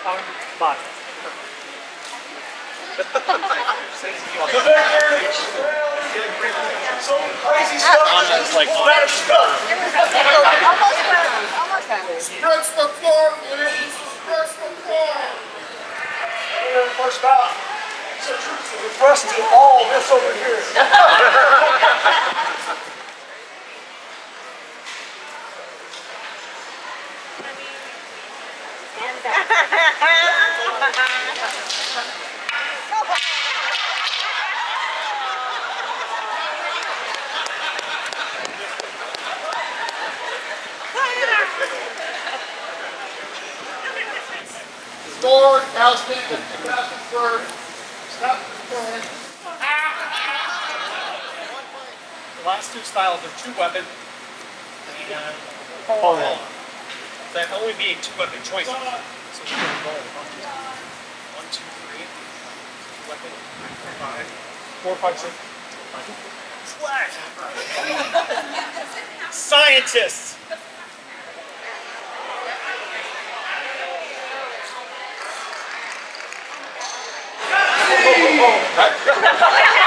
Bye. So crazy stuff. Anna's like Almost done. Stretch the floor, please. Stretch the floor. First out. We thrusted all this over here. Door, Austin, stop the floor. Stop the floor. The last two styles are two weapon and pole. That only be a two weapon choice. So you can roll 1, 2, 3. Weapon 5, 4, 5, 6. Scientists. Oh.